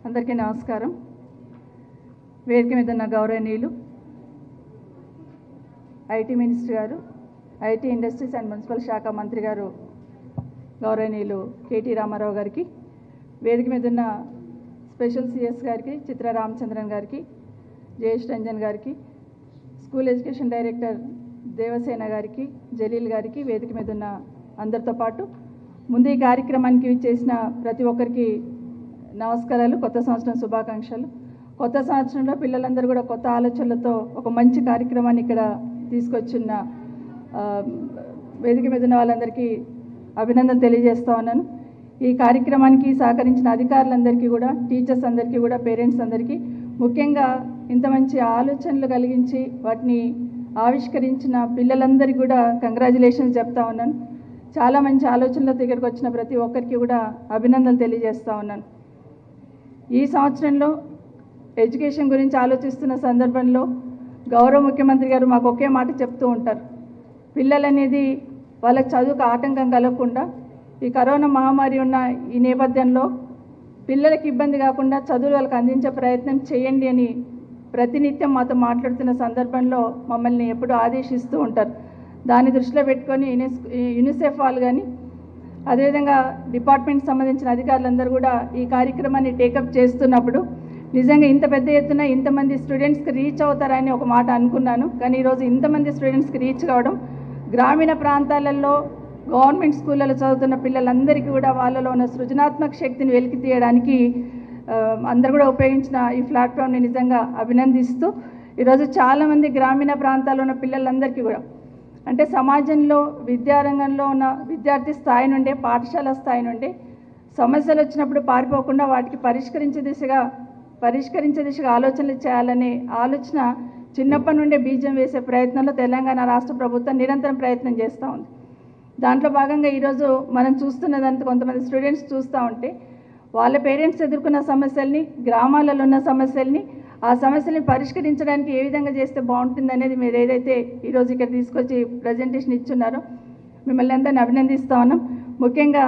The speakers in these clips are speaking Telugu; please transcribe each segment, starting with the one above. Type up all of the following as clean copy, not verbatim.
అందరికీ నమస్కారం. వేదిక మీద ఉన్న గౌరవనీయులు ఐటీ మినిస్టర్ గారు, ఐటీ ఇండస్ట్రీస్ అండ్ మున్సిపల్ శాఖ మంత్రి గారు గౌరవనీయులు కేటీ రామారావు గారికి, వేదిక మీద ఉన్న స్పెషల్ సిఎస్ గారికి, చిత్ర రామచంద్రన్ గారికి, జయేష్ రంజన్ గారికి, స్కూల్ ఎడ్యుకేషన్ డైరెక్టర్ దేవసేన గారికి, జలీల్ గారికి, వేదిక మీద ఉన్న అందరితో పాటు ముందు ఈ కార్యక్రమానికి చేసిన ప్రతి ఒక్కరికి నమస్కారాలు, కొత్త సంవత్సరం శుభాకాంక్షలు. కొత్త సంవత్సరంలో పిల్లలందరూ కూడా కొత్త ఆలోచనలతో ఒక మంచి కార్యక్రమాన్ని ఇక్కడ తీసుకొచ్చిన వేదిక మీద ఉన్న వాళ్ళందరికీ అభినందనలు తెలియజేస్తా ఉన్నాను. ఈ కార్యక్రమానికి సహకరించిన అధికారులందరికీ కూడా, టీచర్స్ అందరికీ కూడా, పేరెంట్స్ అందరికీ, ముఖ్యంగా ఇంత మంచి ఆలోచనలు కలిగించి వాటిని ఆవిష్కరించిన పిల్లలందరికీ కూడా కంగ్రాచులేషన్స్ చెప్తా ఉన్నాను. చాలా మంచి ఆలోచనలతో ఇక్కడికి వచ్చిన ప్రతి ఒక్కరికి కూడా అభినందనలు తెలియజేస్తూ ఉన్నాను. ఈ సంవత్సరంలో ఎడ్యుకేషన్ గురించి ఆలోచిస్తున్న సందర్భంలో గౌరవ ముఖ్యమంత్రి గారు మాకు ఒకే మాట చెప్తూ ఉంటారు. పిల్లలు అనేది వాళ్ళకి చదువుకు ఆటంకం కలగకుండా ఈ కరోనా మహమ్మారి ఉన్న ఈ నేపథ్యంలో పిల్లలకి ఇబ్బంది కాకుండా చదువులు వాళ్ళకి అందించే ప్రయత్నం చేయండి అని ప్రతినిత్యం మాతో మాట్లాడుతున్న సందర్భంలో మమ్మల్ని ఎప్పుడూ ఆదేశిస్తూ ఉంటారు. దాన్ని దృష్టిలో పెట్టుకొని యూనిసెఫ్ వాళ్ళు కానీ, అదేవిధంగా డిపార్ట్మెంట్కి సంబంధించిన అధికారులందరూ కూడా ఈ కార్యక్రమాన్ని టేకప్ చేస్తున్నప్పుడు నిజంగా ఇంత పెద్ద ఎత్తున ఇంతమంది స్టూడెంట్స్కి రీచ్ అవుతారని ఒక మాట అనుకున్నాను. కానీ ఈరోజు ఇంతమంది స్టూడెంట్స్కి రీచ్ కావడం, గ్రామీణ ప్రాంతాలలో గవర్నమెంట్ స్కూళ్ళలో చదువుతున్న పిల్లలందరికీ కూడా వాళ్ళలో ఉన్న సృజనాత్మక శక్తిని వెలికి తీయడానికి అందరూ కూడా ఉపయోగించిన ఈ ప్లాట్ఫామ్ని నిజంగా అభినందిస్తూ, ఈరోజు చాలామంది గ్రామీణ ప్రాంతాల్లో ఉన్న పిల్లలందరికీ కూడా, అంటే సమాజంలో విద్యారంగంలో ఉన్న విద్యార్థి స్థాయి నుండే, పాఠశాల స్థాయి నుండే సమస్యలు వచ్చినప్పుడు పారిపోకుండా వాటికి పరిష్కరించే దిశగా ఆలోచనలు చేయాలనే ఆలోచన చిన్నప్పటి నుండే బీజం వేసే ప్రయత్నంలో తెలంగాణ రాష్ట్ర ప్రభుత్వం నిరంతరం ప్రయత్నం చేస్తూ ఉంది. దాంట్లో భాగంగా ఈరోజు మనం చూస్తున్నదంతా కొంతమంది స్టూడెంట్స్ చూస్తూ ఉంటే వాళ్ళ పేరెంట్స్ ఎదుర్కొన్న సమస్యల్ని, గ్రామాలలో ఉన్న సమస్యల్ని, ఆ సమస్యల్ని పరిష్కరించడానికి ఏ విధంగా చేస్తే బాగుంటుంది అనేది మీరు ఏదైతే ఈరోజు ఇక్కడ తీసుకొచ్చి ప్రజెంటేషన్ ఇచ్చున్నారో మిమ్మల్ని అందరినీ అభినందిస్తూ ఉన్నాం. ముఖ్యంగా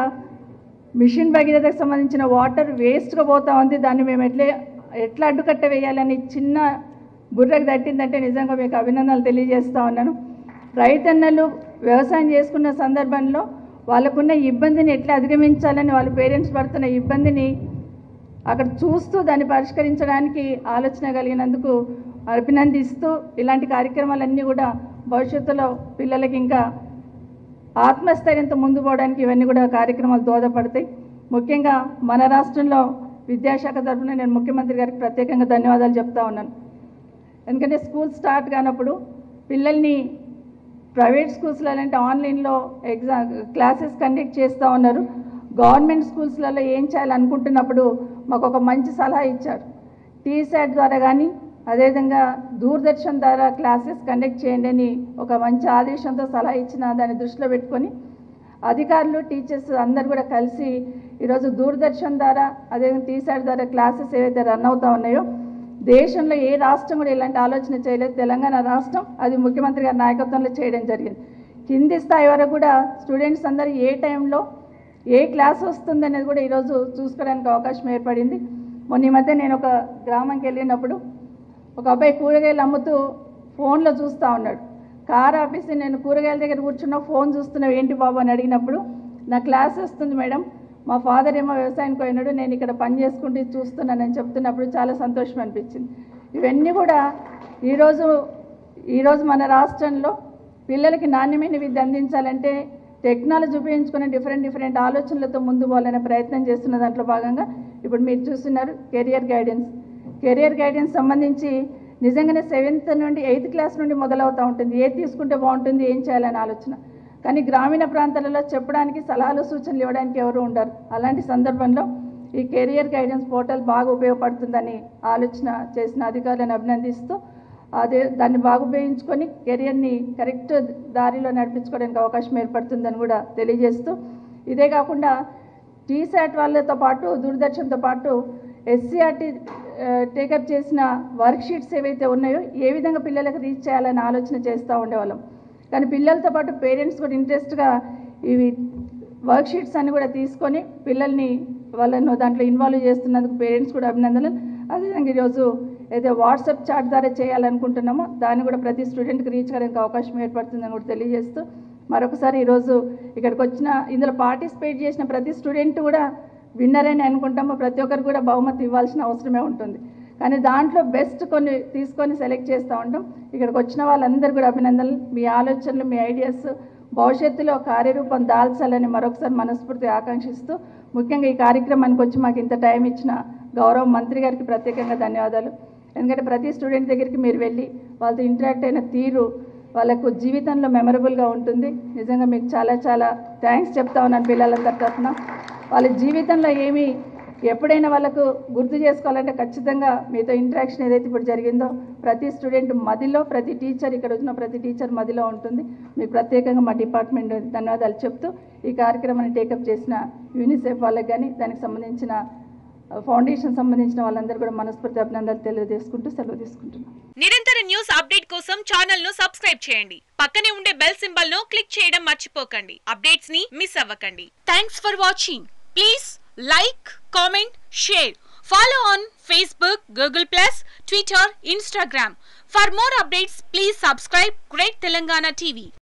మిషన్ భగీరథకు సంబంధించిన వాటర్ వేస్ట్గా పోతూ ఉంది, దాన్ని మేము ఎట్లా అడ్డుకట్ట వేయాలని చిన్న బుర్రకు తట్టిందంటే నిజంగా మీకు అభినందనలు తెలియజేస్తూ ఉన్నాను. రైతన్నలు వ్యవసాయం చేసుకున్న సందర్భంలో వాళ్ళకున్న ఇబ్బందిని ఎట్లా అధిగమించాలని వాళ్ళ పేరెంట్స్ పడుతున్న ఇబ్బందిని అక్కడ చూస్తూ దాన్ని పరిష్కరించడానికి ఆలోచన కలిగినందుకు అభినందిస్తూ, ఇలాంటి కార్యక్రమాలన్నీ కూడా భవిష్యత్తులో పిల్లలకి ఇంకా ఆత్మస్థైర్యంతో ముందు పోవడానికి ఇవన్నీ కూడా కార్యక్రమాలు దోహదపడతాయి. ముఖ్యంగా మన రాష్ట్రంలో విద్యాశాఖ తరఫున నేను ముఖ్యమంత్రి గారికి ప్రత్యేకంగా ధన్యవాదాలు చెప్తా ఉన్నాను. ఎందుకంటే స్కూల్ స్టార్ట్ కానప్పుడు పిల్లల్ని ప్రైవేట్ స్కూల్స్లో అంటే ఆన్లైన్లో క్లాసెస్ కండక్ట్ చేస్తూ ఉన్నారు. గవర్నమెంట్ స్కూల్స్లలో ఏం చేయాలనుకుంటున్నప్పుడు మాకు ఒక మంచి సలహా ఇచ్చారు. టీశాట్ ద్వారా కానీ, అదేవిధంగా దూరదర్శన్ ద్వారా క్లాసెస్ కండక్ట్ చేయండి అని ఒక మంచి ఆదేశంతో సలహా ఇచ్చిన దాన్ని దృష్టిలో పెట్టుకొని అధికారులు, టీచర్స్ అందరు కూడా కలిసి ఈరోజు దూరదర్శన్ ద్వారా, అదేవిధంగా టీశాట్ ద్వారా క్లాసెస్ ఏవైతే రన్ అవుతూ ఉన్నాయో, దేశంలో ఏ రాష్ట్రం కూడా ఇలాంటి ఆలోచన చేయలేదు. తెలంగాణ రాష్ట్రం అది ముఖ్యమంత్రి గారి నాయకత్వంలో చేయడం జరిగింది. కింది స్థాయి వరకు కూడా స్టూడెంట్స్ అందరూ ఏ టైంలో ఏ క్లాస్ వస్తుంది అనేది కూడా ఈరోజు చూసుకోవడానికి అవకాశం ఏర్పడింది. మొన్న ఈ మధ్య నేను ఒక గ్రామంకి వెళ్ళినప్పుడు ఒక అబ్బాయి కూరగాయలు అమ్ముతూ ఫోన్లో చూస్తూ ఉన్నాడు. కార్ ఆఫీసి నేను కూరగాయల దగ్గర కూర్చున్నా, ఫోన్ చూస్తున్నావు ఏంటి బాబు అని అడిగినప్పుడు, నా క్లాస్ వస్తుంది మేడం, మా ఫాదర్ ఏమో వ్యవసాయానికి పోయినాడు, నేను ఇక్కడ పని చేసుకుంటూ చూస్తున్నానని చెప్తున్నప్పుడు చాలా సంతోషం అనిపించింది. ఇవన్నీ కూడా ఈరోజు మన రాష్ట్రంలో పిల్లలకి నాణ్యమైన విద్య అందించాలంటే టెక్నాలజీ ఉపయోగించుకునే డిఫరెంట్ ఆలోచనలతో ముందు పోవాలనే ప్రయత్నం చేస్తున్న దాంట్లో భాగంగా ఇప్పుడు మీరు చూస్తున్నారు కెరియర్ గైడెన్స్ సంబంధించి నిజంగానే 7th నుండి 8th క్లాస్ నుండి మొదలవుతూ ఉంటుంది. ఏది తీసుకుంటే బాగుంటుంది, ఏం చేయాలనే ఆలోచన. కానీ గ్రామీణ ప్రాంతాలలో చెప్పడానికి, సలహాలు సూచనలు ఇవ్వడానికి ఎవరు ఉండరు. అలాంటి సందర్భంలో ఈ కెరియర్ గైడెన్స్ పోర్టల్ బాగా ఉపయోగపడుతుందని ఆలోచన చేసిన అధికారులను అభినందిస్తూ, దాన్ని బాగా ఉపయోగించుకొని కెరియర్ని కరెక్ట్ దారిలో నడిపించుకోవడానికి అవకాశం ఏర్పడుతుందని కూడా తెలియజేస్తూ, ఇదే కాకుండా టీశాట్ వాళ్ళతో పాటు దూరదర్శన్తో పాటు ఎస్సీఆర్టీ టేకప్ చేసిన వర్క్షీట్స్ ఏవైతే ఉన్నాయో ఏ విధంగా పిల్లలకు రీచ్ చేయాలని ఆలోచన చేస్తూ ఉండేవాళ్ళం. కానీ పిల్లలతో పాటు పేరెంట్స్ కూడా ఇంట్రెస్ట్గా ఇవి వర్క్షీట్స్ అన్ని కూడా తీసుకొని పిల్లల్ని వాళ్ళను దాంట్లో ఇన్వాల్వ్ చేస్తున్నందుకు పేరెంట్స్ కూడా అభినందనలు. అదేవిధంగా ఈరోజు అయితే వాట్సాప్ చాట్ ద్వారా చేయాలనుకుంటున్నామో దాన్ని కూడా ప్రతి స్టూడెంట్కి రీచ్ కావడానికి అవకాశం ఏర్పడుతుందని కూడా తెలియజేస్తూ మరొకసారి ఈరోజు ఇక్కడికి వచ్చిన ఇందులో పార్టిసిపేట్ చేసిన ప్రతి స్టూడెంట్ కూడా విన్నర్ అని అనుకుంటాము. ప్రతి ఒక్కరు కూడా బహుమతి ఇవ్వాల్సిన అవసరమే ఉంటుంది. కానీ దాంట్లో బెస్ట్ కొన్ని తీసుకొని సెలెక్ట్ చేస్తూ ఉంటాం. ఇక్కడికి వచ్చిన వాళ్ళందరూ కూడా అభినందనలు. మీ ఆలోచనలు, మీ ఐడియాస్ భవిష్యత్తులో కార్యరూపం దాల్చాలని మరొకసారి మనస్ఫూర్తిగా ఆకాంక్షిస్తూ ముఖ్యంగా ఈ కార్యక్రమానికి వచ్చి మాకు ఇంత టైం ఇచ్చిన గౌరవ మంత్రి గారికి ప్రత్యేకంగా ధన్యవాదాలు. ఎందుకంటే ప్రతి స్టూడెంట్ దగ్గరికి మీరు వెళ్ళి వాళ్ళతో ఇంటరాక్ట్ అయిన తీరు వాళ్ళకు జీవితంలో మెమరబుల్గా ఉంటుంది. నిజంగా మీకు చాలా చాలా థ్యాంక్స్ చెప్తా ఉన్నాను పిల్లలందరి తరఫున. వాళ్ళ జీవితంలో ఏమి ఎప్పుడైనా వాళ్ళకు గుర్తు చేసుకోవాలంటే ఖచ్చితంగా మీతో ఇంటరాక్షన్ ఏదైతే ఇప్పుడు జరిగిందో ప్రతి స్టూడెంట్ మదిలో, ప్రతి టీచర్ ఇక్కడ వచ్చిన ప్రతి టీచర్ మదిలో ఉంటుంది. మీకు ప్రత్యేకంగా మా డిపార్ట్మెంట్ ధన్యవాదాలు చెప్తూ ఈ కార్యక్రమాన్ని టేకప్ చేసిన యూనిసెఫ్ వాళ్ళకి కానీ దానికి సంబంధించిన ఫౌండేషన్ సంబంధించిన వాళ్ళందరూ కూడా మనస్ఫూర్తి అభినందనలు తెలియజేసుకుంటూ సెలవు తీసుకుంటున్నాం. నిరంతర న్యూస్ అప్డేట్ కోసం ఛానల్ ను సబ్స్క్రైబ్ చేయండి. పక్కనే ఉండే బెల్ సింబల్ ను క్లిక్ చేయడం మర్చిపోకండి. అప్డేట్స్ ని మిస్ అవ్వకండి. Thanks for watching. Please like, comment, share. Follow on Facebook, Google+, Twitter, Instagram. For more updates, please subscribe Great Telangana TV.